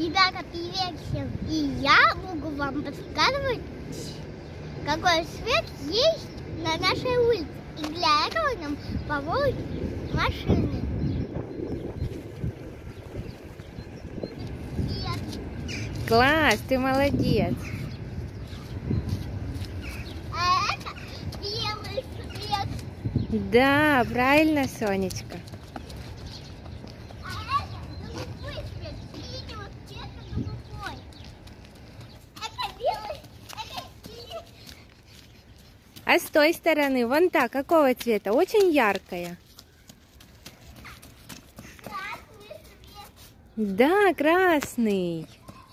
Ребята, привет всем! И я могу вам подсказывать, какой свет есть на нашей улице. И для этого нам помогут машины. Привет. Класс, ты молодец. А это белый свет. Да, правильно, Сонечка. А это голубой свет. Синего цвета голубой. Это белый, это синий. А с той стороны, вон та, какого цвета? Очень яркая. Красный свет. Да, красный.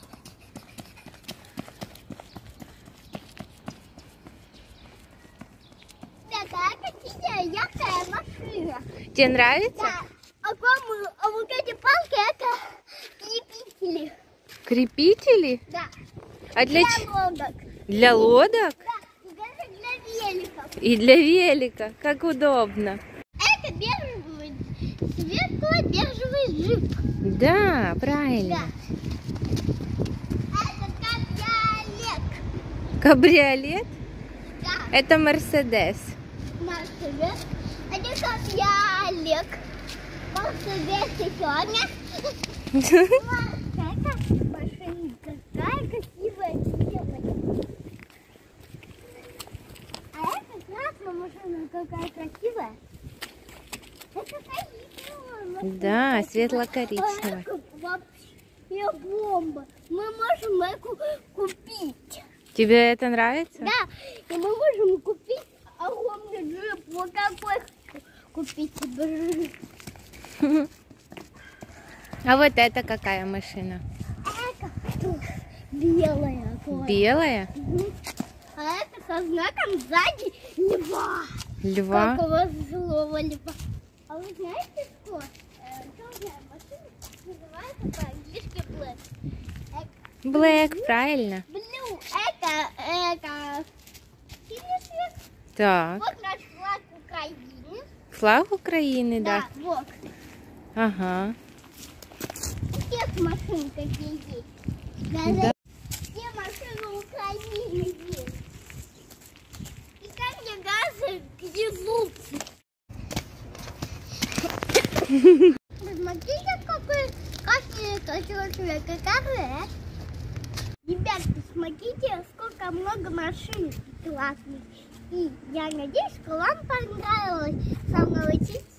Это синяя яркая машина. Тебе нравится? Да. А вот эти палки это крепители. Крепители? Да. А для лодок. Для лодок? Да. И даже для великов. И для велика. Как удобно. Это бежевый, светло-бежевый джип. Да, правильно. Да. Это кабриолет. Кабриолет? Да. Это Мерседес. Мерседес. Это кабриолет. Мерседес сегодня. Какая машина, какая красивая девочка. А это красная машина, какая красивая. Это коричневая машина. Да, светло-коричневая. Это вообще бомба. Мы можем эту купить. Тебе это нравится? Да, и мы можем купить огромный джип. Вот какой купить джип. А вот это какая машина? Это белая. Белая? А это со знаком сзади льва. Льва? Какого злого льва. А вы знаете, что черная машина называется по-английски black? Black, правильно. Blue. Это синий цвет. Так. Вот наш флаг Украины. Флаг Украины, да. Да, вот. Ага. Всех машин такие есть. Даже все машины Украины есть. И камни газы грязутся. Посмотрите, какой красивый человек. Какая? Ребятки, смотрите, сколько много машин классных. И я надеюсь, что вам понравилось со мной учиться.